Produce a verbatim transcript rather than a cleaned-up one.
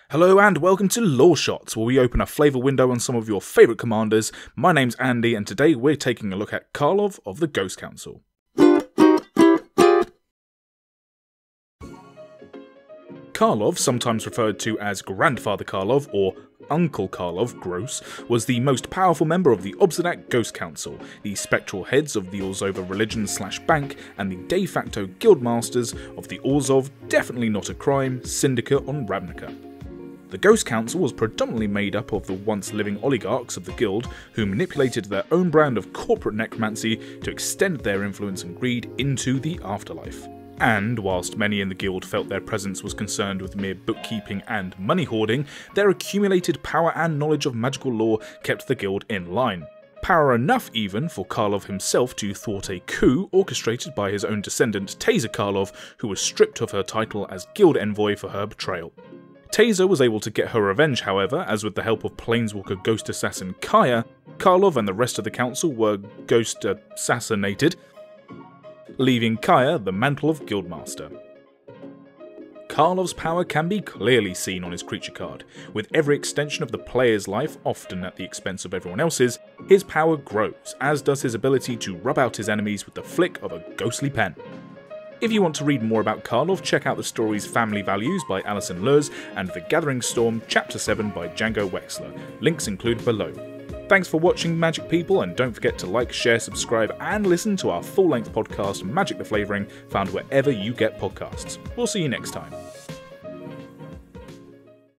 Hello and welcome to Lore Shots, where we open a flavour window on some of your favourite commanders. My name's Andy, and today we're taking a look at Karlov of the Ghost Council. Karlov, sometimes referred to as Grandfather Karlov or Uncle Karlov Gross, was the most powerful member of the Obsidian Ghost Council, the spectral heads of the Orzhov religion slash bank, and the de facto guild masters of the Orzhov Definitely Not a Crime Syndicate on Ravnica. The Ghost Council was predominantly made up of the once living oligarchs of the guild who manipulated their own brand of corporate necromancy to extend their influence and greed into the afterlife. And whilst many in the guild felt their presence was concerned with mere bookkeeping and money hoarding, their accumulated power and knowledge of magical lore kept the guild in line. Power enough even for Karlov himself to thwart a coup orchestrated by his own descendant Taser Karlov, who was stripped of her title as guild envoy for her betrayal. Taser was able to get her revenge, however, as with the help of planeswalker ghost assassin Kaya, Karlov and the rest of the council were ghost assassinated, leaving Kaya the mantle of Guildmaster. Karlov's power can be clearly seen on his creature card. With every extension of the player's life, often at the expense of everyone else's, his power grows, as does his ability to rub out his enemies with the flick of a ghostly pen. If you want to read more about Karlov, check out the stories Family Values by Alison Lurs and The Gathering Storm Chapter seven by Django Wexler, links included below. Thanks for watching, Magic people, and don't forget to like, share, subscribe and listen to our full-length podcast Magic The Flavouring, found wherever you get podcasts. We'll see you next time.